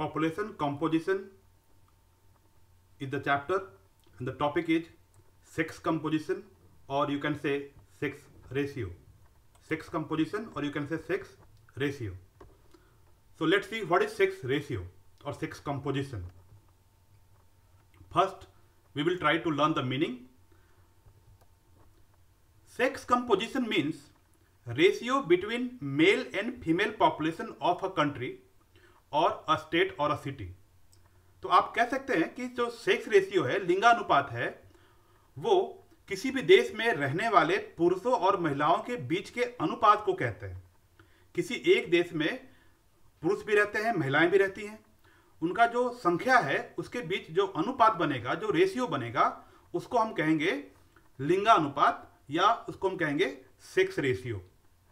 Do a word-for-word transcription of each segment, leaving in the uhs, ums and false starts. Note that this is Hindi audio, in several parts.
population composition is the chapter, and the topic is sex composition, or you can say sex ratio. Sex composition, or you can say sex ratio. So let's see what is sex ratio or sex composition. First, we will try to learn the meaning. Sex composition means ratio between male and female population of a country or a state or a city. तो आप कह सकते हैं कि जो सेक्स रेशियो है, लिंगानुपात है, वो किसी भी देश में रहने वाले पुरुषों और महिलाओं के बीच के अनुपात को कहते हैं. किसी एक देश में पुरुष भी रहते हैं, महिलाएं भी रहती हैं, उनका जो संख्या है उसके बीच जो अनुपात बनेगा, जो रेशियो बनेगा, उसको हम कहेंगे लिंगानुपात या उसको हम कहेंगे sex ratio.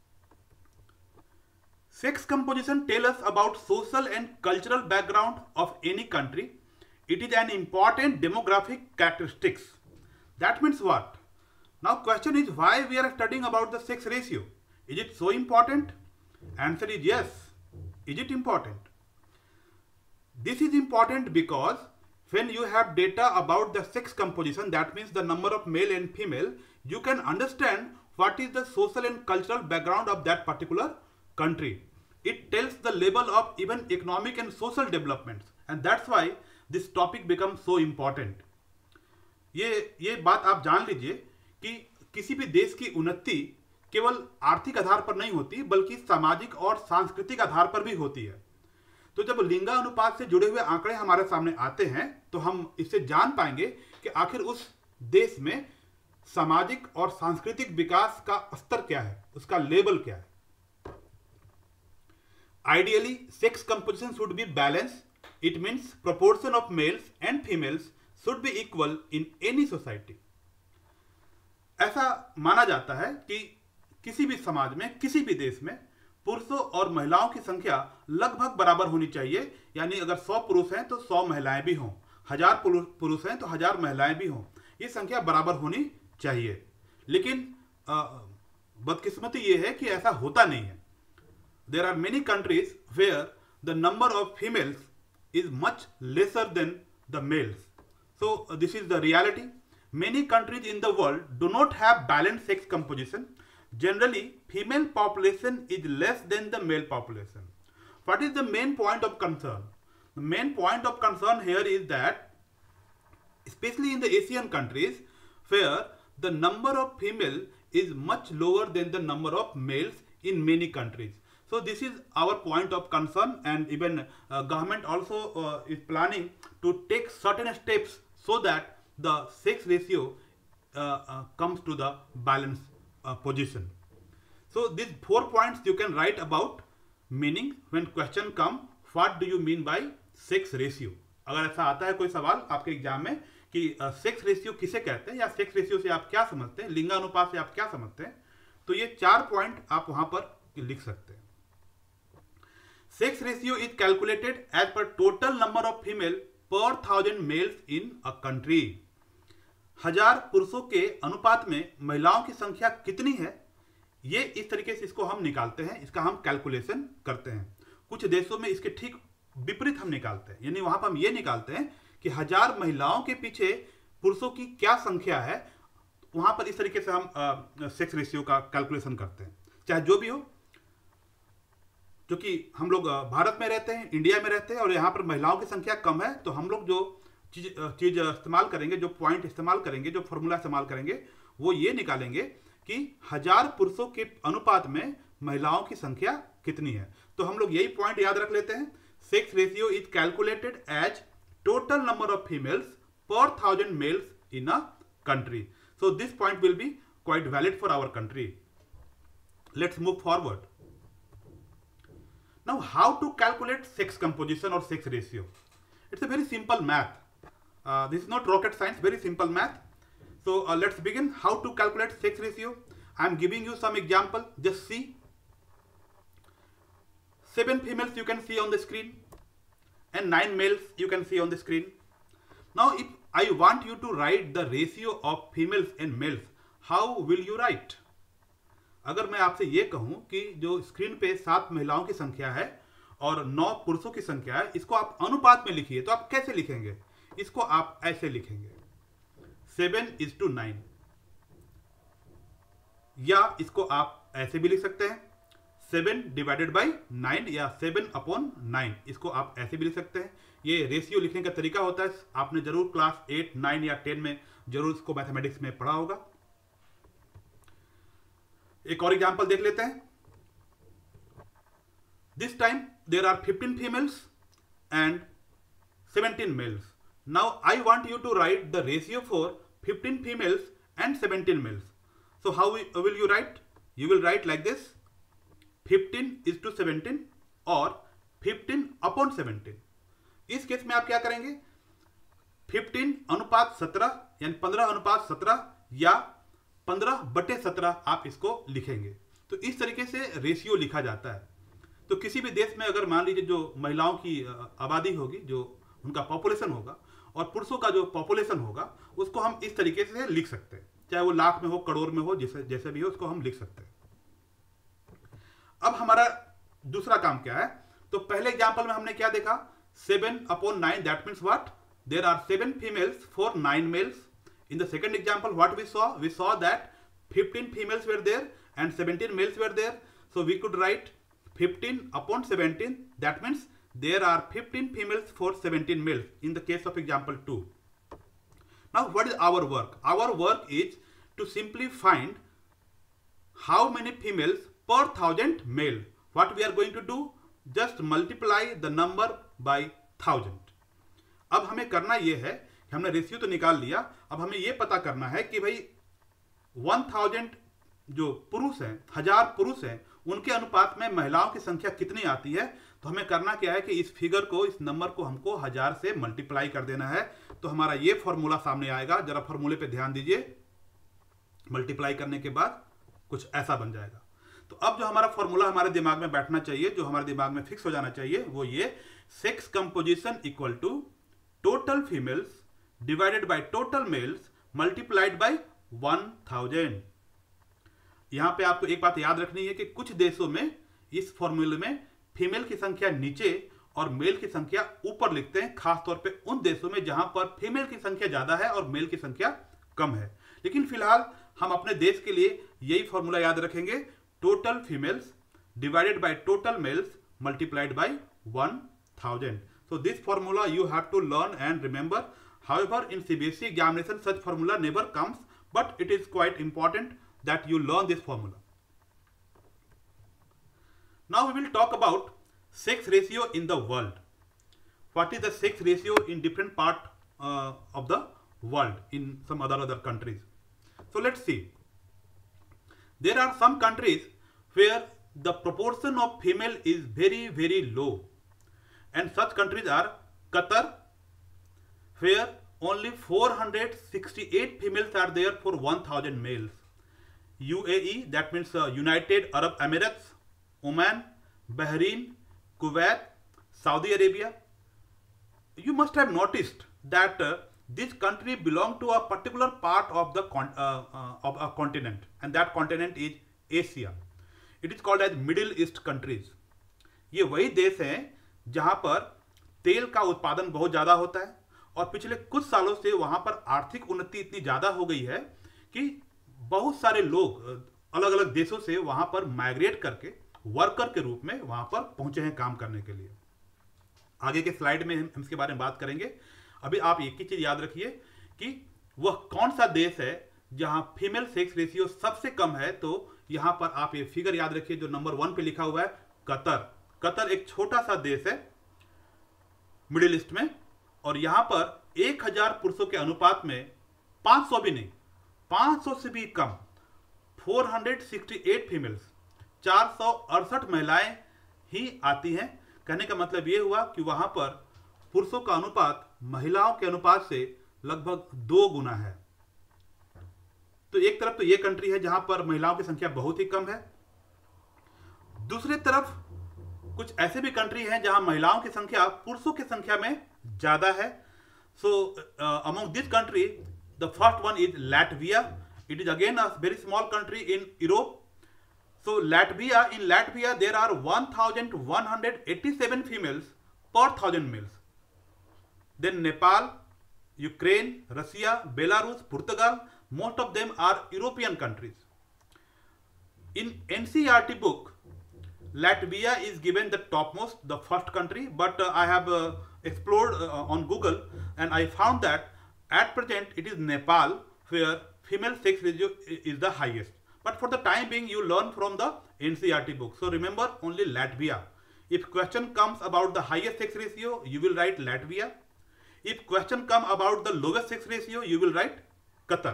Sex composition tells us about social and cultural background of any country. It is an important demographic characteristics. That means what? Now question is, why we are studying about the sex ratio? Is it so important? Answer is yes. Is it important? This is important because when you have data about the sex composition, that means the number of male and female, you can understand what is the social and cultural background of that particular country. It tells the level of even economic and social developments, and that's why this topic becomes so important. ये ये बात आप जान लीजिए कि किसी भी देश की उन्नति केवल आर्थिक आधार पर नहीं होती, बल्कि सामाजिक और सांस्कृतिक आधार पर भी होती है. तो जब लिंगानुपात से जुड़े हुए आंकड़े हमारे सामने आते हैं, तो हम इससे जान पाएंगे कि आखिर उस देश में सामाजिक और सांस्कृतिक विकास का स्तर क्या है, उसका लेवल क्या है. Ideally, sex composition should be balanced. It means proportion of males and females should be equal in any society. ऐसा माना जाता है कि किसी भी समाज में, किसी भी देश में पुरुषों और महिलाओं की संख्या लगभग बराबर होनी चाहिए. यानी अगर सौ पुरुष हैं तो सौ महिलाएं भी हों, हजार पुरुष हैं तो हजार महिलाएं भी हों. ये संख्या बराबर होनी चाहिए. लेकिन बदकिस्मती ये है कि ऐसा होता नहीं है. There are many countries where the number of females is much lesser than the males. So uh, this is the reality. Many countries in the world do not have balanced sex composition. Generally, female population is less than the male population. What is the main point of concern? The main point of concern here is that, especially in the Asian countries, where the number of female is much lower than the number of males in many countries. So this is our point of concern, and even uh, government also uh, is planning to take certain steps so that the sex ratio uh, uh, comes to the balanced uh, position. So these four points you can write about meaning when question come, what do you mean by sex ratio? अगर ऐसा आता है कोई सवाल आपके एग्जाम में कि सेक्स रेशियो किसे कहते हैं, या सेक्स रेशियो से आप क्या समझते हैं, लिंगानुपात से आप क्या समझते हैं, तो ये चार पॉइंट आप वहां पर लिख सकते हैं. Sex ratio is calculated as per total number of female per thousand males in a country. हजार पुरुषों के अनुपात में महिलाओं की संख्या कितनी है, ये इस तरीके से इसको हम निकालते हैं, इसका हम कैलकुलेशन करते हैं. कुछ देशों में इसके ठीक विपरीत हम निकालते हैं. यानी वहां पर हम ये निकालते हैं कि हजार महिलाओं के पीछे पुरुषों की क्या संख्या है, वहां पर इस तरीके से हम सेक्स रेशियो का कैलकुलेशन करते हैं. चाहे जो भी हो, जो कि हम लोग भारत में रहते हैं, इंडिया में रहते हैं, और यहाँ पर महिलाओं की संख्या कम है, तो हम लोग जो चीज चीज इस्तेमाल करेंगे, जो पॉइंट इस्तेमाल करेंगे, जो फॉर्मूला इस्तेमाल करेंगे, वो ये निकालेंगे कि हजार पुरुषों के अनुपात में महिलाओं की संख्या कितनी है. तो हम लोग यही पॉइंट याद रख लेते हैं. Sex ratio is calculated as total number of females per thousand males in a country. So this point will be quite valid for our country. Let's move forward. Now, how to calculate sex composition or sex ratio? It's a very simple math. Uh, this is not rocket science, very simple math. So uh, let's begin. How to calculate sex ratio? I am giving you some example. Just see. Seven females you can see on the screen, and nine males you can see on the screen. Now, if I want you to write the ratio of females and males, how will you write? अगर मैं आपसे ये कहूं कि जो स्क्रीन पे सात महिलाओं की संख्या है और नौ पुरुषों की संख्या है, इसको आप अनुपात में लिखिए तो आप कैसे लिखेंगे? इसको आप ऐसे लिखेंगे सेवन इज टू नाइन, या इसको आप ऐसे भी लिख सकते हैं सेवन डिवाइडेड बाई नाइन, या सेवन अपॉन नाइन, इसको आप ऐसे भी लिख सकते हैं। ये रेशियो लिखने का तरीका होता है, आपने जरूर क्लास एट नाइन या टेन में जरूर इसको मैथमेटिक्स में पढ़ा होगा। एक और एग्जांपल देख लेते हैं। This time there are fifteen females and seventeen males. Now I want you to write the ratio for fifteen females and seventeen males. So how will you write? You will write like this: fifteen is to seventeen or fifteen upon seventeen. इस केस में आप क्या करेंगे? फिफ्टीन अनुपात सत्रह यानी पंद्रह अनुपात सत्रह या पंद्रह बटे सत्रह आप इसको लिखेंगे। तो इस तरीके से रेशियो लिखा जाता है। तो किसी भी देश में अगर मान लीजिए जो महिलाओं की आबादी होगी, जो उनका पॉपुलेशन होगा, और पुरुषों का जो पॉपुलेशन होगा, उसको हम इस तरीके से लिख सकते हैं, चाहे वो लाख में हो, करोड़ में हो, जैसे जैसे भी हो, उसको हम लिख सकते हैं। अब हमारा दूसरा काम क्या है? तो पहले एग्जांपल में हमने क्या देखा? Seven upon nine, that means what? There are seven females for nine males. In the second example what we saw? We saw that fifteen females were there and seventeen males were there. So we could write fifteen upon seventeen, that means there are fifteen females for seventeen males in the case of example two. Now, what is our work? Our work is to simply find how many females per thousand male. What we are going to do? Just multiply the number by thousand. अब हमें करना यह है कि हमने रेशियो तो निकाल लिया, अब हमें यह पता करना है कि भाई वन थाउजेंड जो पुरुष हैं, हजार पुरुष हैं, उनके अनुपात में महिलाओं की संख्या कितनी आती है। तो हमें करना क्या है कि इस फिगर को, इस नंबर को हमको हजार से मल्टीप्लाई कर देना है। तो हमारा ये फॉर्मूला सामने आएगा, जरा फॉर्मूले पे ध्यान दीजिए। मल्टीप्लाई करने के बाद कुछ ऐसा बन जाएगा। तो अब जो हमारा फॉर्मूला हमारे दिमाग में बैठना चाहिए, जो हमारे दिमाग में फिक्स हो जाना चाहिए, वो ये: sex composition equal to total females divided by total males multiplied by one thousand. यहां पे आपको एक बात याद रखनी है कि कुछ देशों में इस फॉर्मूले में फीमेल की संख्या नीचे और मेल की संख्या ऊपर लिखते हैं, खासतौर पे उन देशों में जहां पर फीमेल की संख्या ज्यादा है और मेल की संख्या कम है। लेकिन फिलहाल हम अपने देश के लिए यही फॉर्मूला याद रखेंगे: total females divided by total males multiplied by one thousand. So this formula you have to learn and remember. However, in CBSE examination such formula never comes, but it is quite important that you learn this formula. Now we will talk about sex ratio in the world. What is the sex ratio in different part uh, of the world in some other other countries? So let's see. There are some countries where the proportion of female is very very low, and such countries are Qatar, where only four hundred sixty-eight females are there for one thousand males. U A E, that means uh, United Arab Emirates, Oman, Bahrain, Kuwait, Saudi Arabia. You must have noticed that uh, this country belong to a particular part of the con uh, uh, of a continent, and that continent is Asia. It is called as Middle East countries. ये वही देश हैं जहां पर तेल का उत्पादन बहुत ज़्यादा होता है, और पिछले कुछ सालों से वहां पर आर्थिक उन्नति इतनी ज़्यादा हो गई है कि बहुत सारे लोग अलग अलग देशों से वहां पर माइग्रेट करके वर्कर के रूप में वहां पर पहुंचे हैं काम करने के लिए। आगे के स्लाइड में हम इसके बारे में बात करेंगे। अभी आप एक ही चीज याद रखिए कि वह कौन सा देश है जहां फीमेल सेक्स रेशियो सबसे कम है। तो यहां पर आप ये फिगर याद रखिए जो नंबर वन पे लिखा हुआ है, कतर। कतर एक छोटा सा देश है मिडिल ईस्ट में, और यहां पर एक हजार पुरुषों के अनुपात में पांच सौ भी नहीं, पांच सौ से भी कम, चार सौ अड़सठ फीमेल्स, चार सौ अड़सठ महिलाएं ही आती हैं। कहने का मतलब यह हुआ कि वहां पर पुरुषों का अनुपात महिलाओं के अनुपात से लगभग दो गुना है। तो एक तरफ तो यह कंट्री है जहां पर महिलाओं की संख्या बहुत ही कम है, दूसरी तरफ कुछ ऐसे भी कंट्री हैं जहां महिलाओं की संख्या पुरुषों की संख्या में ज्यादा है। So among this country the first one is Latvia. It is again a very small country in Europe. So So Latvia, in Latvia there are one thousand one hundred eighty-seven females per thousand males. Then Nepal, Ukraine, Russia, Belarus, Portugal, most of them are European countries. In N C E R T book, Latvia is given the topmost, the first country, but uh, I have uh, explored uh, on Google and I found that at present it is Nepal where female sex ratio is the highest. But for the time being you learn from the N C E R T book. So remember only Latvia. If question comes about the highest sex ratio, you will write Latvia. If question come about the lowest sex ratio, you will write Qatar.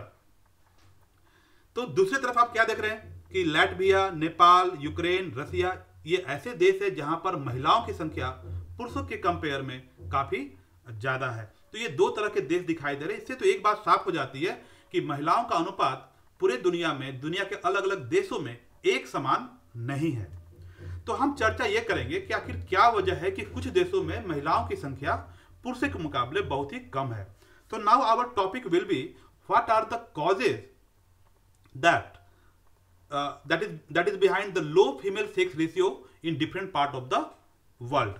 तो दूसरी तरफ आप क्या देख रहे हैं कि लैटविया, नेपाल, यूक्रेन, रसिया ये ऐसे देश है जहां पर महिलाओं की संख्या पुरुषों के कंपेयर में काफी ज्यादा है। तो ये दो तरह के देश दिखाई दे रहे हैं। इससे तो एक बात साफ हो जाती है कि महिलाओं का अनुपात पूरे दुनिया में, दुनिया के अलग अलग देशों में एक समान नहीं है। तो हम चर्चा ये करेंगे कि आखिर क्या वजह है कि कुछ देशों में महिलाओं की संख्या पुरुषों के मुकाबले बहुत ही कम है। तो now our topic will be what are the causes that that is that is behind the low female sex ratio in different part of the world.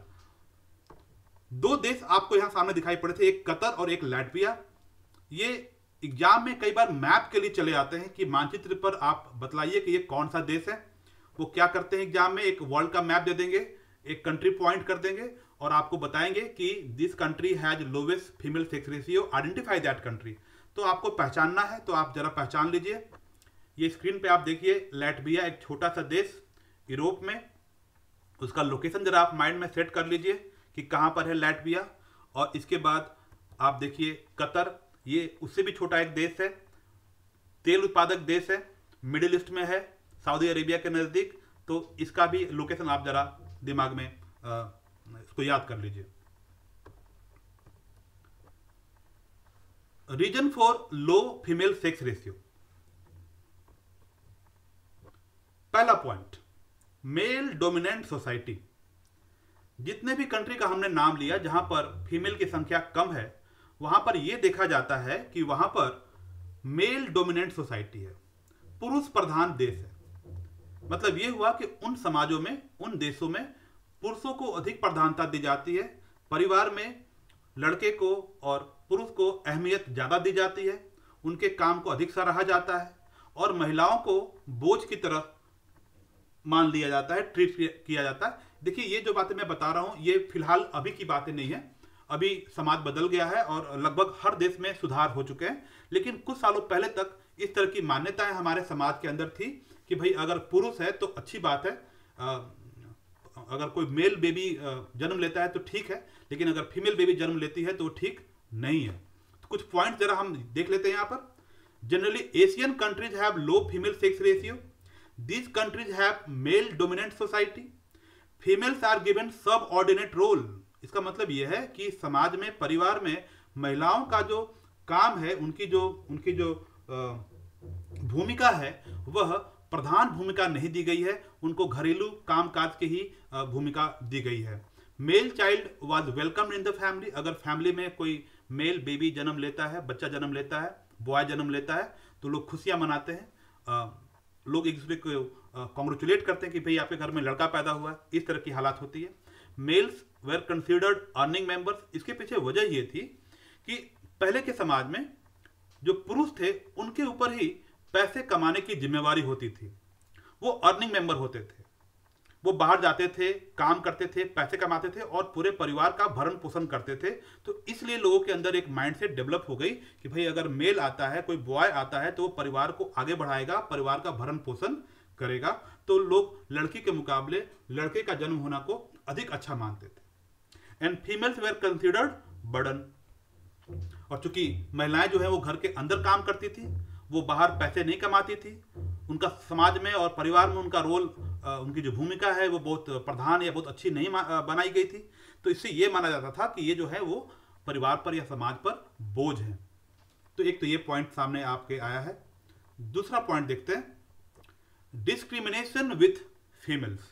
दो देश आपको यहां सामने दिखाई पड़े थे, एक कतर और एक लैटविया। ये एग्जाम में कई बार मैप के लिए चले आते हैं कि मानचित्र पर आप बतलाइए कि ये कौन सा देश है। वो क्या करते हैं एग्जाम में, एक वर्ल्ड का मैप दे देंगे, एक कंट्री पॉइंट कर देंगे और आपको बताएंगे कि this country has lowest female sex ratio, identify that country. तो आपको पहचानना है तो आप जरा पहचान लीजिए। ये स्क्रीन पे आप देखिए लैटविया एक छोटा सा देश यूरोप में, उसका लोकेशन जरा आप माइंड में सेट कर लीजिए कि कहां पर है लैटविया। और इसके बाद आप देखिए कतर, ये उससे भी छोटा एक देश है, तेल उत्पादक देश है, मिडिल ईस्ट में है, सऊदी अरेबिया के नजदीक। तो इसका भी लोकेशन आप जरा दिमाग में आ, इसको याद कर लीजिए। Reason for low female sex ratio. पहला पॉइंट, मेल डोमिनेंट सोसाइटी। जितने भी कंट्री का हमने नाम लिया जहां पर फीमेल की संख्या कम है, वहां पर यह देखा जाता है कि वहां पर मेल डोमिनेंट सोसाइटी है, पुरुष प्रधान देश है। मतलब यह हुआ कि उन समाजों में, उन देशों में पुरुषों को अधिक प्रधानता दी जाती है, परिवार में लड़के को और पुरुष को अहमियत ज्यादा दी जाती है, उनके काम को अधिक सराहा जाता है और महिलाओं को बोझ की तरह मान लिया जाता है, ट्रीट किया जाता है। देखिए ये जो बातें मैं बता रहा हूं ये फिलहाल अभी की बातें नहीं है, अभी समाज बदल गया है और लगभग हर देश में सुधार हो चुके हैं। लेकिन कुछ सालों पहले तक इस तरह की मान्यताएं हमारे समाज के अंदर थी कि भाई अगर पुरुष है तो अच्छी बात है, आ, अगर कोई मेल बेबी जन्म लेता है तो ठीक है, लेकिन अगर फीमेल बेबी जन्म लेती है तो ठीक नहीं है। तो कुछ पॉइंट जरा हम देख लेते हैं यहाँ पर। Generally Asian countries have low female sex ratio, these countries have male dominant society, females are given subordinate role. इसका मतलब यह है कि समाज में, परिवार में महिलाओं का जो काम है, उनकी जो उनकी जो भूमिका है वह प्रधान भूमिका नहीं दी गई है, उनको घरेलू कामकाज की ही भूमिका दी गई है। Male child was welcome in the family. अगर फैमिली में कोई मेल बेबी जन्म लेता है, बच्चा जन्म लेता है, बॉय जन्म लेता है तो लोग खुशियां मनाते हैं, आ, लोग एक दूसरे को कॉन्ग्रेचुलेट करते हैं कि भाई आपके घर में लड़का पैदा हुआ है। इस तरह की हालात होती है। Males were considered earning members. इसके पीछे वजह यह थी कि पहले के समाज में जो पुरुष थे उनके ऊपर ही पैसे कमाने की जिम्मेवारी होती थी, वो अर्निंग मेंबर होते थे, वो बाहर जाते थे, काम करते थे, पैसे कमाते थे और पूरे परिवार का भरण पोषण करते थे। तो इसलिए लोगों के अंदर एक माइंडसेट डेवलप हो गई कि भाई अगर मेल आता है, कोई बॉय आता है तो वो परिवार को आगे बढ़ाएगा, परिवार का भरण पोषण करेगा। तो लोग लड़की के मुकाबले लड़के का जन्म होना को अधिक अच्छा मानते थे। And females were considered burden. और चूंकि महिलाएं जो है वो घर के अंदर काम करती थी, वो बाहर पैसे नहीं कमाती थी, उनका समाज में और परिवार में उनका रोल, उनकी जो भूमिका है वो बहुत प्रधान या बहुत अच्छी नहीं बनाई गई थी। तो इससे ये माना जाता था कि ये जो है वो परिवार पर या समाज पर बोझ है। तो एक तो ये पॉइंट सामने आपके आया है। दूसरा पॉइंट देखते हैं, डिस्क्रिमिनेशन विथ फीमेल्स।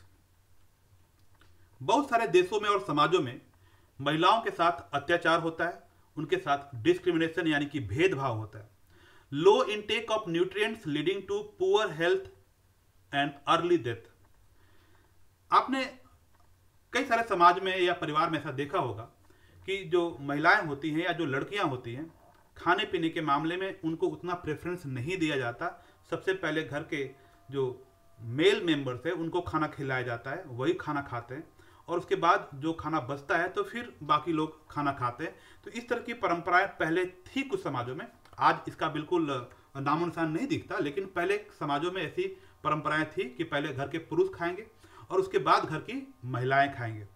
बहुत सारे देशों में और समाजों में महिलाओं के साथ अत्याचार होता है, उनके साथ डिस्क्रिमिनेशन यानी कि भेदभाव होता है। Low intake of nutrients leading to poor health and early death. आपने कई सारे समाज में या परिवार में ऐसा देखा होगा कि जो महिलाएं होती हैं या जो लड़कियां होती हैं, खाने पीने के मामले में उनको उतना प्रेफरेंस नहीं दिया जाता। सबसे पहले घर के जो मेल मेंबर्स हैं उनको खाना खिलाया जाता है, वही खाना खाते हैं, और उसके बाद जो खाना बचता है तो फिर बाकी लोग खाना खाते हैं। तो इस तरह की परंपराएं पहले थी कुछ समाजों में, आज इसका बिल्कुल नामो निशान नहीं दिखता, लेकिन पहले समाजों में ऐसी परंपराएं थी कि पहले घर के पुरुष खाएंगे और उसके बाद घर की महिलाएं खाएंगे।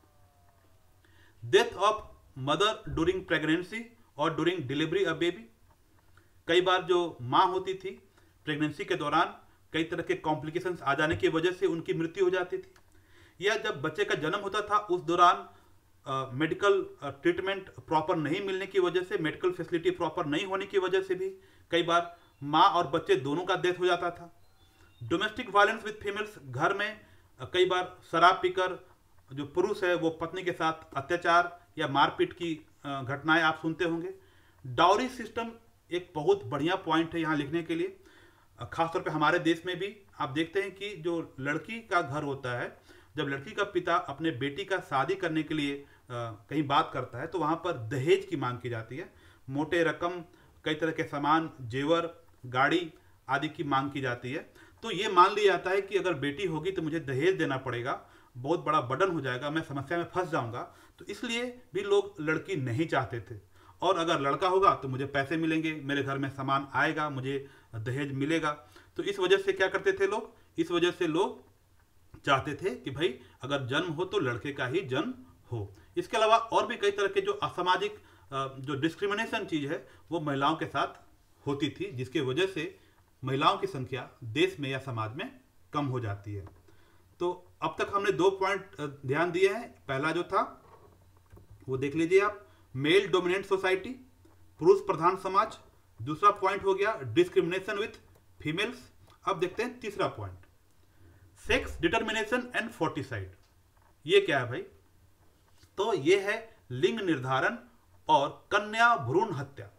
Death of mother during pregnancy और ड्यूरिंग डिलीवरी ऑफ बेबी। कई बार जो माँ होती थी प्रेगनेंसी के दौरान कई तरह के कॉम्प्लिकेशंस आ जाने की वजह से उनकी मृत्यु हो जाती थी, या जब बच्चे का जन्म होता था उस दौरान मेडिकल ट्रीटमेंट प्रॉपर नहीं मिलने की वजह से, मेडिकल फैसिलिटी प्रॉपर नहीं होने की वजह से भी कई बार माँ और बच्चे दोनों का डेथ हो जाता था। डोमेस्टिक वायलेंस विद फीमेल्स, घर में कई बार शराब पीकर जो पुरुष है वो पत्नी के साथ अत्याचार या मारपीट की घटनाएं आप सुनते होंगे। डाउरी सिस्टम एक बहुत बढ़िया पॉइंट है यहाँ लिखने के लिए, खासतौर पे हमारे देश में भी आप देखते हैं कि जो लड़की का घर होता है, जब लड़की का पिता अपने बेटी का शादी करने के लिए आ, कहीं बात करता है तो वहाँ पर दहेज की मांग की जाती है। मोटे रकम, कई तरह के सामान, जेवर, गाड़ी आदि की मांग की जाती है। तो ये मान लिया जाता है कि अगर बेटी होगी तो मुझे दहेज देना पड़ेगा, बहुत बड़ा बर्डन हो जाएगा, मैं समस्या में फंस जाऊंगा। तो इसलिए भी लोग लड़की नहीं चाहते थे, और अगर लड़का होगा तो मुझे पैसे मिलेंगे, मेरे घर में सामान आएगा, मुझे दहेज मिलेगा। तो इस वजह से क्या करते थे लोग, इस वजह से लोग चाहते थे कि भाई अगर जन्म हो तो लड़के का ही जन्म हो। इसके अलावा और भी कई तरह के जो असामाजिक जो डिस्क्रिमिनेशन चीज है वो महिलाओं के साथ होती थी, जिसके वजह से महिलाओं की संख्या देश में या समाज में कम हो जाती है। तो अब तक हमने दो पॉइंट ध्यान दिए हैं। पहला जो था वो देख लीजिए आप, मेल डोमिनेंट सोसाइटी, पुरुष प्रधान समाज। दूसरा पॉइंट हो गया डिस्क्रिमिनेशन विथ फीमेल्स। अब देखते हैं तीसरा point, sex determination and foeticide. ये क्या है भाई? तो ये है लिंग निर्धारण और कन्या भ्रूण हत्या।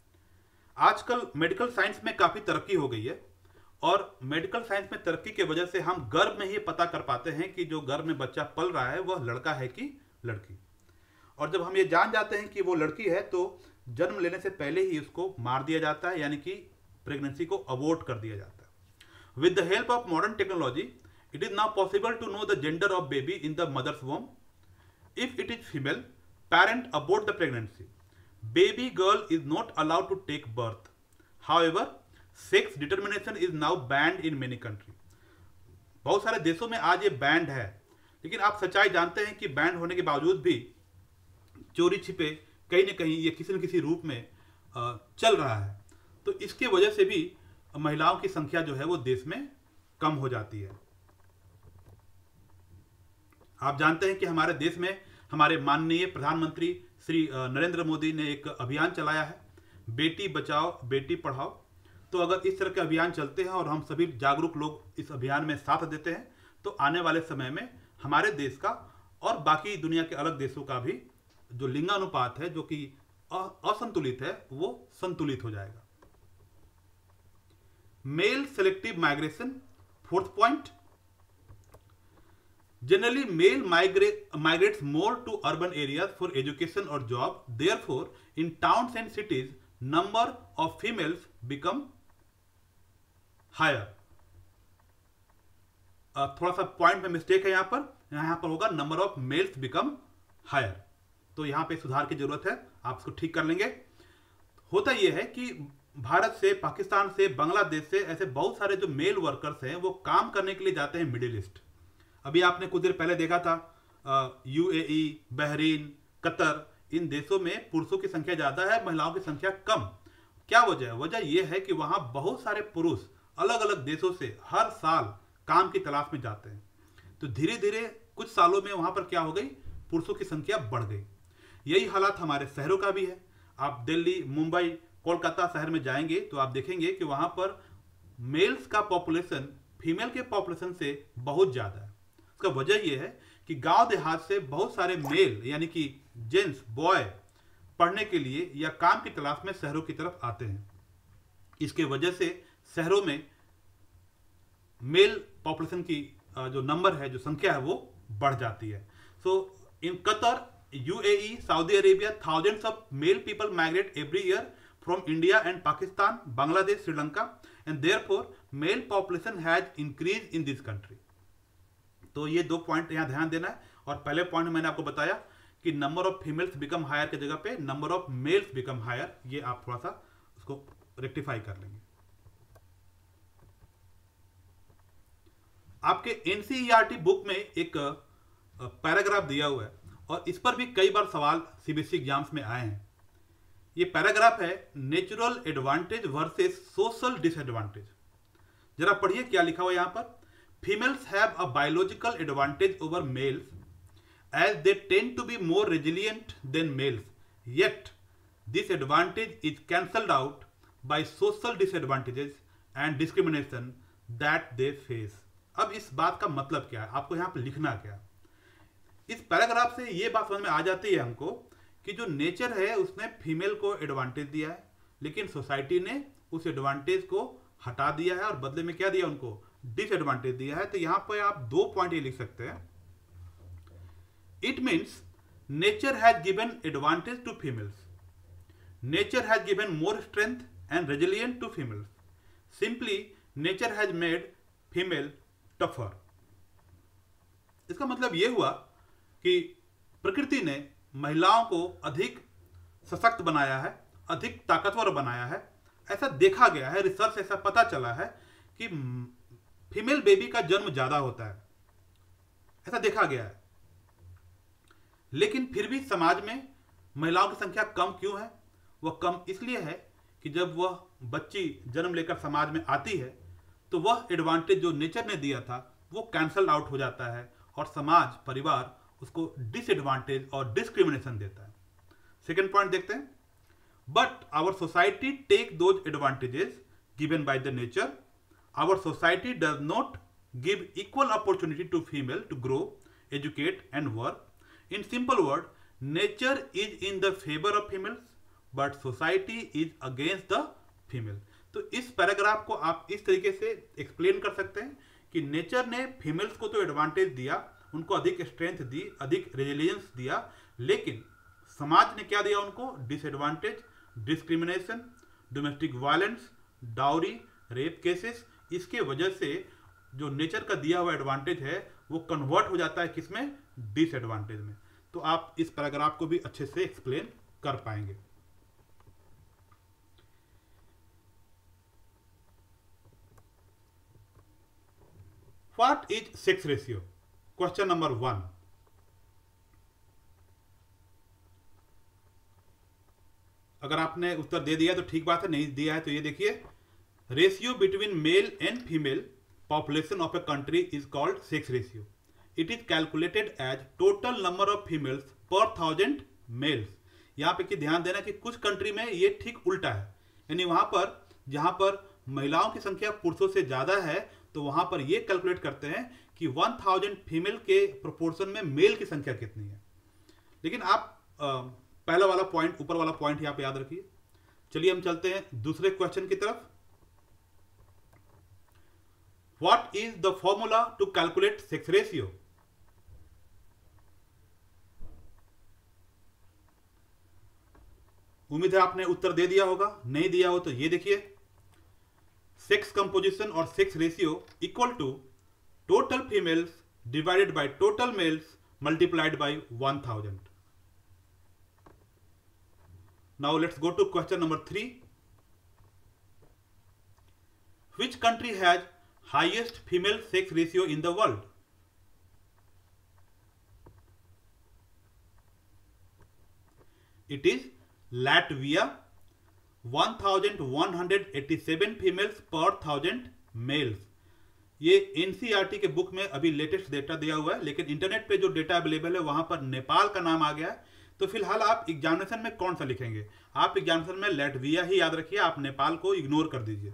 आजकल मेडिकल साइंस में काफी तरक्की हो गई है, और मेडिकल साइंस में तरक्की की वजह से हम गर्भ में ही पता कर पाते हैं कि जो गर्भ में बच्चा पल रहा है वह लड़का है कि लड़की। और जब हम ये जान जाते हैं कि वो लड़की है तो जन्म लेने से पहले ही उसको मार दिया जाता है, यानी कि प्रेगनेंसी को अबॉर्ट कर दिया जाता है। With the help of modern technology it is now possible to know the gender of baby in the mother's womb. If it is female, parent abort the pregnancy. Baby girl is not allowed to take birth. However, sex determination is now banned in many countries. बहुत सारे देशों में आज ये बैंड है, लेकिन आप सच्चाई जानते हैं कि बैंड होने के बावजूद भी चोरी छिपे कहीं न कहीं ये किसी न किसी रूप में चल रहा है। तो इसके वजह से भी महिलाओं की संख्या जो है वो देश में कम हो जाती है। आप जानते हैं कि हमारे देश में हमारे माननीय प्रधानमंत्री श्री नरेंद्र मोदी ने एक अभियान चलाया है, बेटी बचाओ बेटी पढ़ाओ। तो अगर इस तरह के अभियान चलते हैं और हम सभी जागरूक लोग इस अभियान में साथ देते हैं तो आने वाले समय में हमारे देश का और बाकी दुनिया के अलग देशों का भी जो लिंगानुपात है जो कि असंतुलित है वो संतुलित हो जाएगा। Male selective migration, fourth point. Generally, male migrate, migrates more to urban areas for education or job. Therefore, in towns and cities, number of females become higher. uh, थोड़ा सा पॉइंट में मिस्टेक है यहाँ पर, यहाँ पर होगा number of males become higher. तो यहाँ पे सुधार की जरूरत है, आप इसको ठीक कर लेंगे। होता यह है कि भारत से, पाकिस्तान से, बांग्लादेश से ऐसे बहुत सारे जो मेल वर्कर्स हैं वो काम करने के लिए जाते हैं मिडिल ईस्ट। अभी आपने कुछ देर पहले देखा था यूएई, बहरीन, कतर, इन देशों में पुरुषों की संख्या ज्यादा है, महिलाओं की संख्या कम। क्या वजह है? वजह यह है कि वहां बहुत सारे पुरुष अलग अलग देशों से हर साल काम की तलाश में जाते हैं। तो धीरे धीरे कुछ सालों में वहां पर क्या हो गई, पुरुषों की संख्या बढ़ गई। यही हालात हमारे शहरों का भी है। आप दिल्ली, मुंबई, कोलकाता शहर में जाएंगे तो आप देखेंगे कि वहां पर मेल्स का पॉपुलेशन फीमेल के पॉपुलेशन से बहुत ज्यादा है। इसका वजह यह है कि गांव देहात से बहुत सारे मेल यानी कि जेंट्स, बॉय पढ़ने के लिए या काम की तलाश में शहरों की तरफ आते हैं। इसके वजह से शहरों में मेल पॉपुलेशन की uh, जो नंबर है, जो संख्या है, वो बढ़ जाती है. So in Qatar, U A E, Saudi Arabia, thousands of male people migrate every year from India and Pakistan, Bangladesh, Sri Lanka, and therefore male population has increased in this country. तो ये दो पॉइंट यहाँ ध्यान देना है. और पहले पॉइंट मैंने आपको बताया कि number of females become higher के जगह पे number of males become higher. ये आप थोड़ा सा उसको रेक्टिफाई कर लेंगे. आपके एनसीईआरटी बुक में एक पैराग्राफ दिया हुआ है और इस पर भी कई बार सवाल सीबीएसई एग्जाम्स में आए हैं. ये पैराग्राफ है natural advantage versus social disadvantage. जरा पढ़िए क्या लिखा हुआ है यहां पर. Females have a biological advantage over males as they tend to be more resilient than males, yet this advantage is cancelled out by social disadvantages and discrimination that they face. अब इस बात का मतलब क्या है, आपको यहाँ पे लिखना क्या है. इस पैराग्राफ से ये बात समझ में आ जाती है हमको कि जो नेचर है उसने फीमेल को एडवांटेज दिया है, लेकिन सोसाइटी ने उस एडवांटेज को हटा दिया है और बदले में क्या दिया, उनको डिसएडवांटेज दिया है. तो यहाँ पर आप दो पॉइंट ये लिख सकते हैं. It means nature has given advantage to females. Nature has given more strength and resilience to females. Simply, nature has made female tougher. इसका मतलब यह हुआ कि प्रकृति ने महिलाओं को अधिक सशक्त बनाया है, अधिक ताकतवर बनाया है. ऐसा देखा गया है, रिसर्च ऐसा पता चला है कि फीमेल बेबी का जन्म ज्यादा होता है, ऐसा देखा गया है. लेकिन फिर भी समाज में महिलाओं की संख्या कम क्यों है? वह कम इसलिए है कि जब वह बच्ची जन्म लेकर समाज में आती है तो वह एडवांटेज जो नेचर ने दिया था वो कैंसल आउट हो जाता है और समाज, परिवार उसको डिसएडवांटेज और डिस्क्रिमिनेशन देता है. सेकेंड पॉइंट देखते हैं. But our society take those advantages given by the nature. Our society does not give equal opportunity to female to grow, educate and work. In simple word, nature is in the favor of females, but society is against the female. तो इस पैराग्राफ को आप इस तरीके से एक्सप्लेन कर सकते हैं कि नेचर ने फीमेल्स को तो एडवांटेज दिया, उनको अधिक स्ट्रेंथ दी, अधिक रेजिलियंस दिया, लेकिन समाज ने क्या दिया उनको? Disadvantage, discrimination, domestic violence, dowry, rape cases. इसके वजह से जो नेचर का दिया हुआ एडवांटेज है वो कन्वर्ट हो जाता है किसमें? डिसएडवांटेज में. तो आप इस पैराग्राफ को भी अच्छे से एक्सप्लेन कर पाएंगे. What is sex ratio? Question number one. अगर आपने उत्तर दे दिया तो ठीक बात है, नहीं दिया है तो ये देखिए. Ratio between male and female population of a country is called sex ratio. It is calculated as total number of females per thousand males. यहाँ पे कि ध्यान देना कि कुछ कंट्री में ये ठीक उल्टा है, यानी वहां पर जहां पर महिलाओं की संख्या पुरुषों से ज्यादा है तो वहां पर ये कैलकुलेट करते हैं कि वन थाउजेंड फीमेल के प्रोपोर्शन में मेल की संख्या कितनी है. लेकिन आप आ, पहला वाला पॉइंट, ऊपर वाला पॉइंट यहाँ पे याद रखिए. चलिए हम चलते हैं दूसरे क्वेश्चन की तरफ. What is the formula to calculate sex ratio? उम्मीद है आपने उत्तर दे दिया होगा. नहीं दिया हो तो ये देखिए. सेक्स कंपोजिशन और sex ratio equal to total females divided by total males multiplied by one thousand. Now let's go to question number three. Which country has highest female sex ratio in the world? It is Latvia. one thousand one hundred eighty-seven females per thousand males. ये एनसीईआरटी के बुक में अभी लेटेस्ट डेटा दिया हुआ है, लेकिन इंटरनेट पे जो डेटा अवेलेबल है वहां पर नेपाल का नाम आ गया है. तो फिलहाल आप एग्जामिनेशन में कौन सा लिखेंगे? आप एग्जामिनेशन में लैटविया ही याद रखिए, आप नेपाल को इग्नोर कर दीजिए.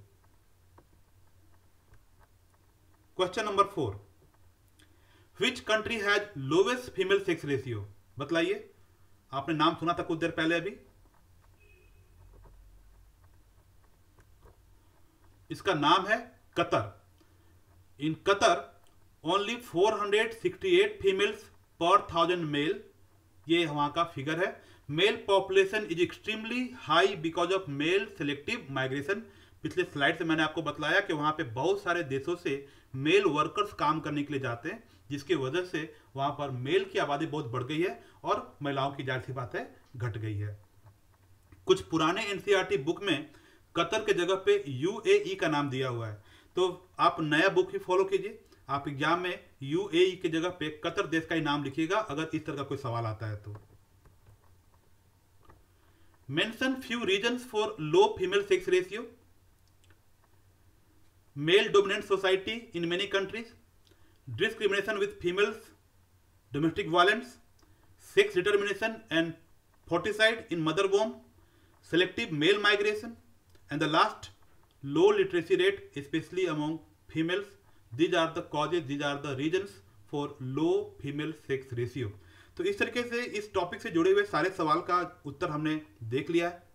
Question number four. Which country has lowest female sex ratio? बतलाइए. आपने नाम सुना था कुछ देर पहले अभी. इसका नाम है Qatar. In Qatar only four hundred sixty eight females per thousand male, ये वहां का फिगर है। Male population is extremely high because of male selective migration. पिछले स्लाइड से मैंने आपको बतलाया कि वहां पे बहुत सारे देशों से मेल वर्कर्स काम करने के लिए जाते हैं, जिसकी वजह से वहां पर मेल की आबादी बहुत बढ़ गई है और महिलाओं की जाहिर सी बात है घट गई है। कुछ पुराने एनसीईआरटी बुक में कतर के जगह पे यूएई का नाम दिया हुआ है, तो आप नया बुक ही फॉलो कीजिए। आप एग्जाम में यूएई की जगह पे कतर देश का ही नाम लिखिएगा अगर इस तरह का कोई सवाल आता है तो। Mention few reasons for low female sex ratio. Male dominant society in many countries, discrimination with females, domestic violence, sex determination and foeticide in mother womb, selective male migration, and the last, low literacy rate especially among females. These are the causes, these are the reasons for low female sex ratio. तो इस तरीके से इस टॉपिक से जुड़े हुए सारे सवाल का उत्तर हमने देख लिया है।